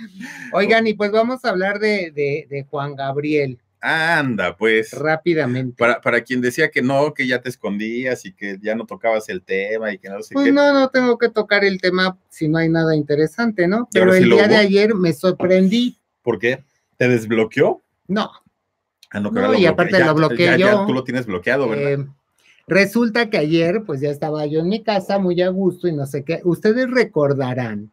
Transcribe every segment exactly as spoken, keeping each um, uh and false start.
Oigan, y pues vamos a hablar de, de, de Juan Gabriel. Anda, pues. Rápidamente. Para, para quien decía que no, que ya te escondías y que ya no tocabas el tema y que no sé pues qué. no, no tengo que tocar el tema si no hay nada interesante, ¿no? ¿Y ahora Pero sí el lo día de hubo? ayer me sorprendí. ¿Por qué? ¿Te desbloqueó? No, Ah, no, que no, ahora lo y bloquea. aparte Ya, lo bloqueé ya, yo. ya tú lo tienes bloqueado, ¿verdad? Eh, resulta que ayer, pues ya estaba yo en mi casa muy a gusto y no sé qué. Ustedes recordarán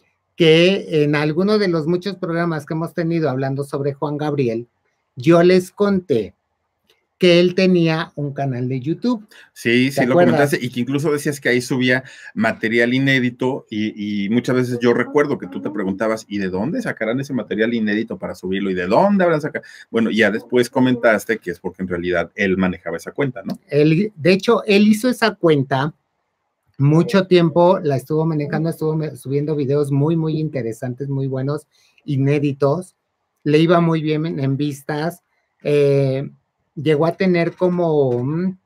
que en alguno de los muchos programas que hemos tenido hablando sobre Juan Gabriel, yo les conté que él tenía un canal de YouTube. Sí, sí lo comentaste, y que incluso decías que ahí subía material inédito, y, y muchas veces yo recuerdo que tú te preguntabas, ¿y de dónde sacarán ese material inédito para subirlo? ¿Y de dónde habrán sacado? Bueno, ya después comentaste que es porque en realidad él manejaba esa cuenta, ¿no? Él, de hecho, él hizo esa cuenta mucho tiempo, la estuvo manejando, estuvo subiendo videos muy, muy interesantes, muy buenos, inéditos, le iba muy bien en, en vistas, eh, llegó a tener como,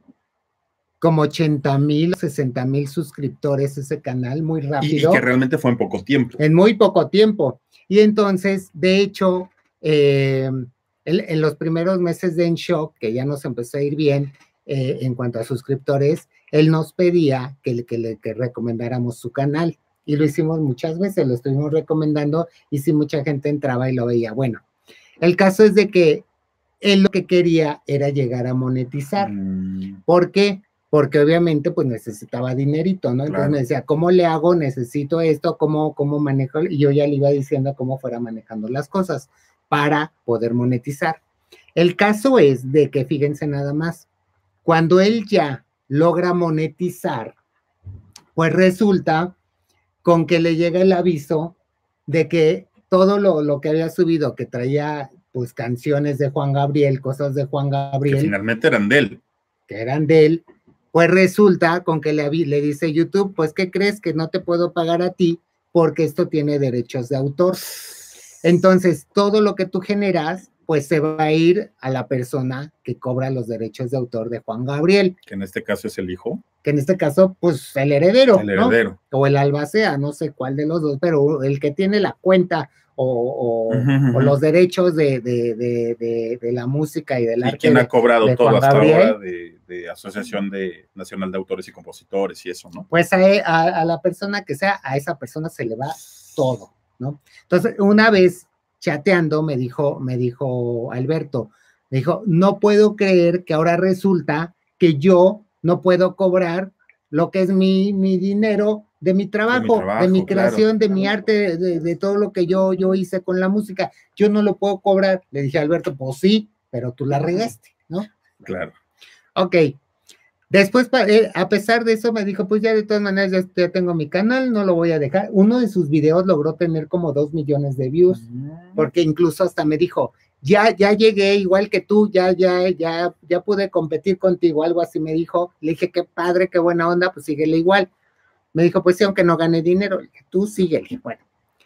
como ochenta mil, sesenta mil suscriptores ese canal, muy rápido. Y, y que realmente fue en poco tiempo. En muy poco tiempo. Y entonces, de hecho, eh, en, en los primeros meses de En Shock, que ya nos empezó a ir bien eh, en cuanto a suscriptores, él nos pedía que, que le que recomendáramos su canal. Y lo hicimos muchas veces, lo estuvimos recomendando, y sí, mucha gente entraba y lo veía. Bueno, el caso es de que él lo que quería era llegar a monetizar. Mm. ¿Por qué? Porque obviamente pues necesitaba dinerito, ¿no? Entonces claro. Me decía, ¿cómo le hago? Necesito esto, ¿cómo, cómo manejo? Y yo ya le iba diciendo cómo fuera manejando las cosas para poder monetizar. El caso es de que, fíjense nada más, cuando él ya logra monetizar, pues resulta con que le llega el aviso de que todo lo, lo que había subido, que traía pues canciones de Juan Gabriel, cosas de Juan Gabriel. Que finalmente eran de él. Que eran de él, pues resulta con que le, le dice YouTube, pues ¿qué crees? Que no te puedo pagar a ti porque esto tiene derechos de autor. Entonces, todo lo que tú generas, pues se va a ir a la persona que cobra los derechos de autor de Juan Gabriel. Que en este caso es el hijo. Que en este caso, pues el heredero, el heredero. ¿no? O el albacea, no sé cuál de los dos, pero el que tiene la cuenta o, o, uh-huh, uh-huh. o los derechos de, de, de, de, de la música y del arte. ¿Y quién ha cobrado de todo Juan hasta Gabriel, ahora de, de Asociación de Nacional de Autores y Compositores y eso, ¿no? Pues a, a, a la persona que sea, a esa persona se le va todo, ¿no? Entonces, una vez chateando me dijo, me dijo Alberto, me dijo, no puedo creer que ahora resulta que yo no puedo cobrar lo que es mi, mi dinero de mi trabajo, de mi, trabajo, de mi creación, claro. de mi arte, de, de todo lo que yo, yo hice con la música. Yo no lo puedo cobrar. Le dije a Alberto, pues sí, pero tú la regaste, ¿no? Claro. Ok. Después, a pesar de eso, me dijo, pues ya de todas maneras ya, ya tengo mi canal, no lo voy a dejar. Uno de sus videos logró tener como dos millones de views, mm. porque incluso hasta me dijo, ya, ya llegué igual que tú, ya, ya, ya, ya pude competir contigo, algo así me dijo. Le dije, qué padre, qué buena onda, pues síguele igual. Me dijo, pues sí, aunque no gane dinero, le dije, tú síguele. Bueno,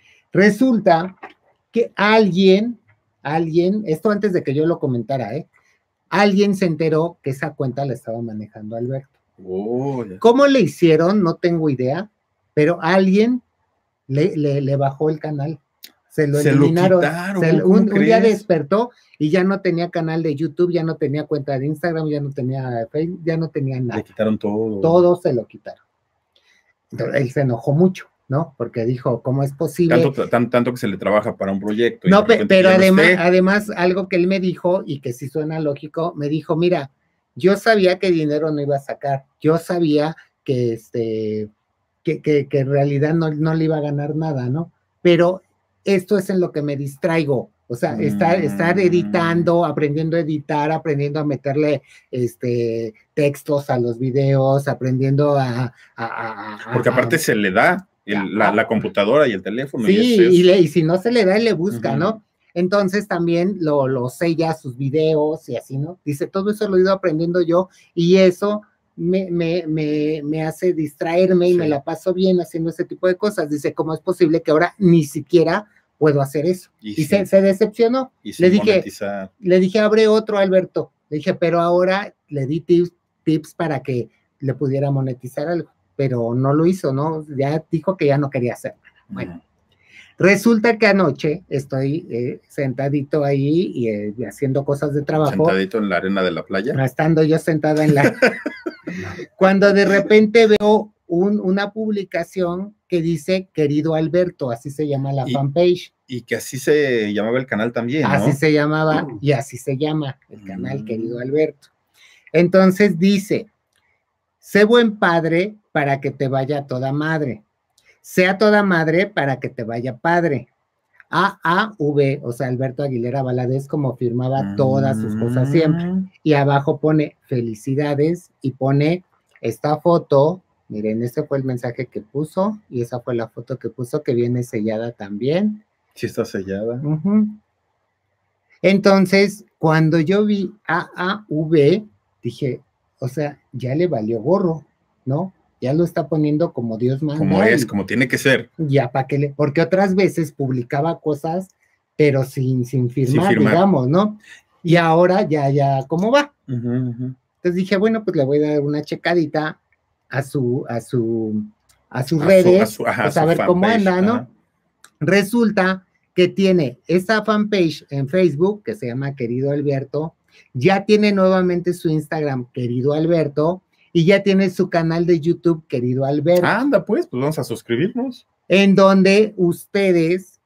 resulta que alguien, alguien, esto antes de que yo lo comentara, ¿eh? Alguien se enteró que esa cuenta la estaba manejando Alberto. Oh, yeah. ¿Cómo le hicieron? No tengo idea, pero alguien le, le, le bajó el canal. Se lo se eliminaron. Lo quitaron, se, un, un día despertó y ya no tenía canal de YouTube, ya no tenía cuenta de Instagram, ya no tenía Facebook, ya no tenía nada. Le quitaron todo. Todo se lo quitaron. Entonces, él se enojó mucho, ¿no? Porque dijo, ¿cómo es posible? Tanto, tan, tanto que se le trabaja para un proyecto. No, pe pero además, además, algo que él me dijo, y que sí suena lógico, me dijo, mira, yo sabía que dinero no iba a sacar, yo sabía que, este, que, que, que en realidad no, no le iba a ganar nada, ¿no? Pero esto es en lo que me distraigo, o sea, mm. estar, estar editando, aprendiendo a editar, aprendiendo a meterle este, textos a los videos, aprendiendo a... a, a Porque aparte a, se le da. El, la, la computadora y el teléfono. Sí, y, es, y, le, y si no se le da, él le busca, uh-huh. ¿no? Entonces también lo, lo sella sus videos y así, ¿no? Dice, todo eso lo he ido aprendiendo yo y eso me, me, me, me hace distraerme y sí. me la paso bien haciendo ese tipo de cosas. Dice, ¿cómo es posible que ahora ni siquiera puedo hacer eso? Y, y sí. se, se decepcionó. Y le dije, le dije, abre otro, Alberto. Le dije, pero ahora le di tips, tips para que le pudiera monetizar algo. Pero no lo hizo, ¿no? Ya dijo que ya no quería hacer. Bueno, uh-huh. Resulta que anoche estoy eh, sentadito ahí y eh, haciendo cosas de trabajo. Sentadito en la arena de la playa. Estando yo sentada en la... Cuando de repente veo un, una publicación que dice querido Alberto, así se llama la y, fanpage. Y que así se llamaba el canal también, ¿no? Así se llamaba y así se llama el canal, mm. querido Alberto. Entonces dice, sé buen padre para que te vaya toda madre. Sea toda madre para que te vaya padre. A A V, o sea, Alberto Aguilera Valadez, como firmaba mm. todas sus cosas siempre. Y abajo pone felicidades y pone esta foto. Miren, ese fue el mensaje que puso y esa fue la foto que puso, que viene sellada también. Sí está sellada. Uh-huh. Entonces, cuando yo vi A A V, dije, o sea, ya le valió gorro, ¿no? Ya lo está poniendo como Dios manda. Como es, como tiene que ser. Ya, para que le, porque otras veces publicaba cosas, pero sin, sin, firmar, sin firmar, digamos, ¿no? Y ahora ya, ya, ¿cómo va? Uh-huh, uh-huh. Entonces dije, bueno, pues le voy a dar una checadita a su, a su, a sus a redes, su, a su, ajá, pues a ver cómo anda, ¿no? Ajá. Resulta que tiene esa fanpage en Facebook, que se llama Querido Alberto, ya tiene nuevamente su Instagram, Querido Alberto, y ya tiene su canal de YouTube, Querido Alberto. Anda, pues, pues vamos a suscribirnos. En donde ustedes,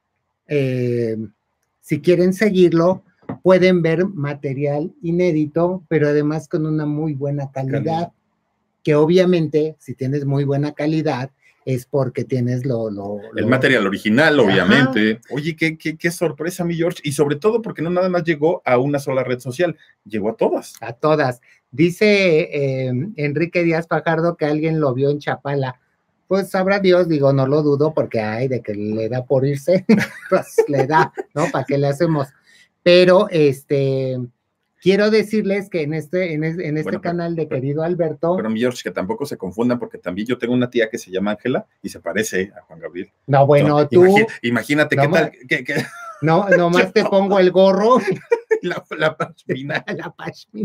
eh, si quieren seguirlo, pueden ver material inédito, pero además con una muy buena calidad, calidad. Que obviamente, si tienes muy buena calidad, es porque tienes lo... lo el lo... material original, obviamente. Ajá. Oye, qué, qué, qué sorpresa, mi George. Y sobre todo porque no nada más llegó a una sola red social, llegó a todas. A todas. Dice eh, Enrique Díaz Fajardo que alguien lo vio en Chapala. Pues sabrá Dios, digo, no lo dudo, porque hay de que le da por irse, pues le da, ¿no? ¿Para qué le hacemos? Pero, este... quiero decirles que en este, en este, en este bueno, canal de pero, Querido Alberto... Pero, mi George, que tampoco se confundan, porque también yo tengo una tía que se llama Ángela y se parece a Juan Gabriel. No, bueno, no, tú... Imagi imagínate no, qué tal... Que, que... No, nomás te pongo el gorro. La, la pashmina. La pashmina.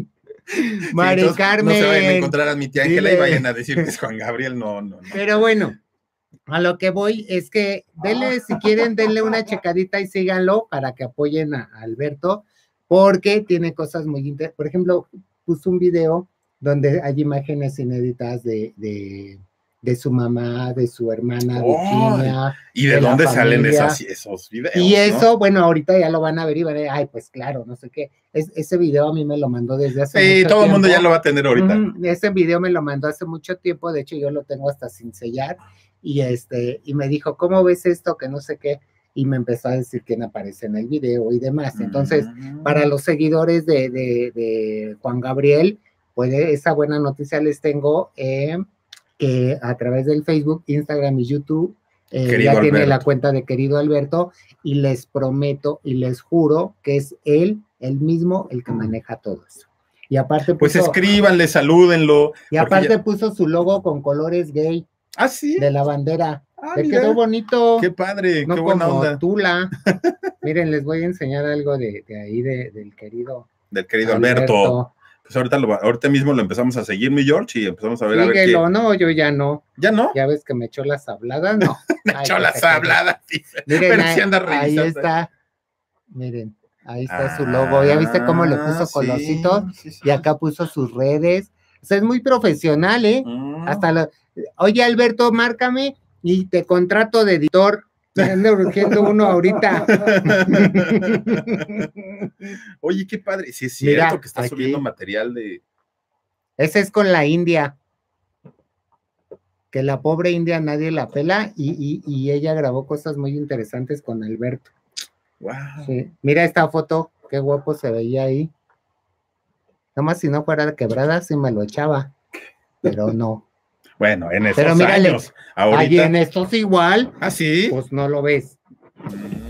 Mari sí, Carmen. No se vayan a encontrar a mi tía Ángela y vayan a decir que es Juan Gabriel, no, no, no. Pero bueno, a lo que voy es que denle, si quieren, denle una checadita y síganlo para que apoyen a, a Alberto, porque tiene cosas muy interesantes. Por ejemplo, puso un video donde hay imágenes inéditas de, de, de su mamá, de su hermana, oh, Virginia. ¿Y de, de dónde salen esas, esos videos? Y eso, ¿no? Bueno, ahorita ya lo van a ver y van a decir, ay, pues claro, no sé qué. Es, ese video a mí me lo mandó desde hace sí, mucho tiempo. Sí, todo el mundo ya lo va a tener ahorita. Mm, ese video me lo mandó hace mucho tiempo, de hecho yo lo tengo hasta sin sellar, y este, y me dijo, ¿cómo ves esto? Que no sé qué. Y me empezó a decir quién aparece en el video y demás. Entonces, mm. para los seguidores de, de, de Juan Gabriel, pues esa buena noticia les tengo, eh, que a través del Facebook, Instagram y YouTube, eh, ya tiene la cuenta de Querido Alberto, y les prometo y les juro que es él, él mismo, el que maneja todo eso. Y aparte puso, pues escríbanle, salúdenlo. Y aparte ya... puso su logo con colores gay. ¿Ah, sí? De la bandera. Ah, Le quedó bonito. Qué padre, no qué buena como onda. Tula. Miren, les voy a enseñar algo de, de ahí, de, del querido. Del querido Alberto. Alberto. Pues ahorita, lo, ahorita mismo lo empezamos a seguir, mi George, y empezamos a ver Síguelo, a ver qué... no, yo ya no. ¿Ya no? Ya ves que me echó las habladas, no. me echó Ay, las habladas, dice. Miren, pero ahí, si anda ahí está. Miren, ahí está ah, su logo. ¿Ya viste cómo le puso sí, colorcitos? Sí, sí, y acá puso sus redes. O sea, es muy profesional, ¿eh? Mm. Hasta lo... Oye, Alberto, márcame y te contrato de editor. Me anda urgiendo uno ahorita. Oye, qué padre. Sí, es cierto. Mira, que está aquí subiendo material de... Ese es con la India. Que la pobre India nadie la pela y, y, y ella grabó cosas muy interesantes con Alberto. Wow. Sí. Mira esta foto, qué guapo se veía ahí. Nomás si no fuera quebrada, sí me lo echaba. Pero no. Bueno, en esos Pero mírale, años, ahorita... ahí en estos igual. ¿Ah, sí? Pues no lo ves. Mm.